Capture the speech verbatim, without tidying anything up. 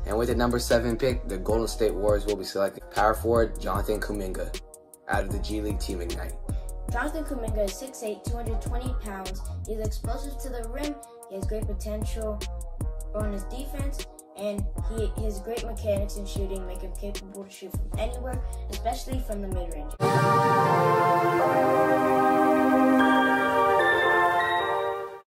And with the number seven pick, the Golden State Warriors will be selecting power forward Jonathan Kuminga out of the G League Team Ignite. Jonathan Kuminga is six eight, two hundred twenty pounds. He's explosive to the rim. He has great potential on his defense, and he his great mechanics in shooting make him capable to shoot from anywhere, especially from the mid-range.